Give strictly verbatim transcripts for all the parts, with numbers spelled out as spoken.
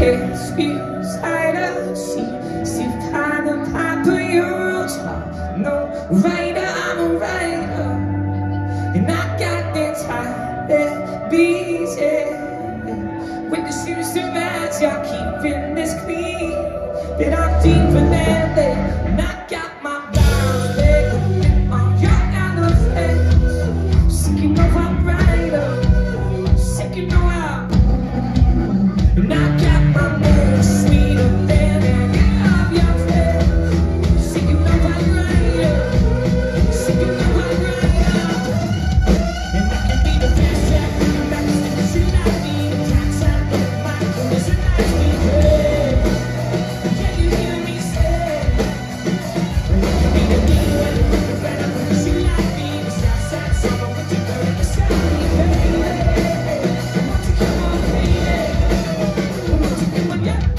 excuse hide a seat, sit behind the pipe of your own top. No writer, I'm a writer, and I got the time that beats it. With the sinister match, y'all keeping this clean, that I'm deeper than that, and I got my bounds back on your elephants. Sick, you know I'm writer, sick, you know I'm, and I got my moves sweeter than any of your friends. Sick, you know I'm writer, sick, you know I'm writer, and I can be the best track, the best thing like me, the time time with my goodness and I be great. Can you hear me say? I can be the deal when the river ran up because you like me, the south side summer with your girl in the south, baby. I want to come on, baby. I want to come on, yeah.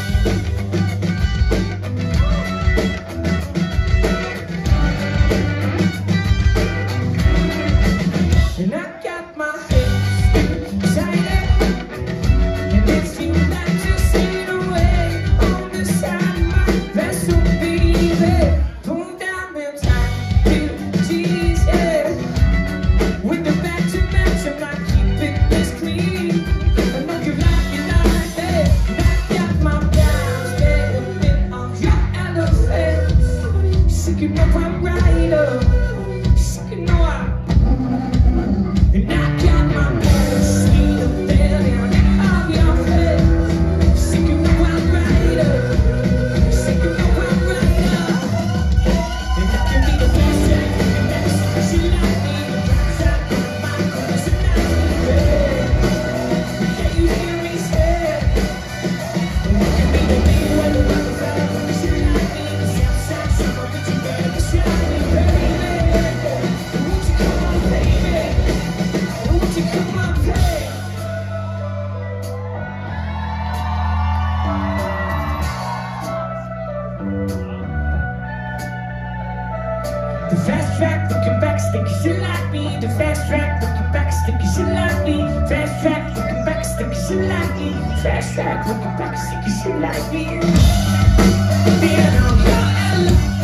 And I got my head excited, and it's you that just sit away on the side of my vessel, baby. Pull down the time, you tease, yeah. With the back to match, I'm not keeping this clean. I know you like it like that, and I got my bounds bending on your elephants. Sick, you know I'm right up, sick, you know I'm. And I got my moves sweeter than any of your friends. Sick, you know I'm right up, sick, you know I'm right up, and I can be the best track, the best thing she like me, the right side of my goodness and I be great. Can you hear me say? And I can be the lead when the river ran up because she like me, the south side summer with your girl in the south, baby. Won't you come on, baby? Won't you come on, baby? The fast track looking back, stinky shit like me. The fast track looking back, stinky shit like me. Fast track looking back, stinky shit like me. Fast track looking back, stinky shit like me. Being on your elephant.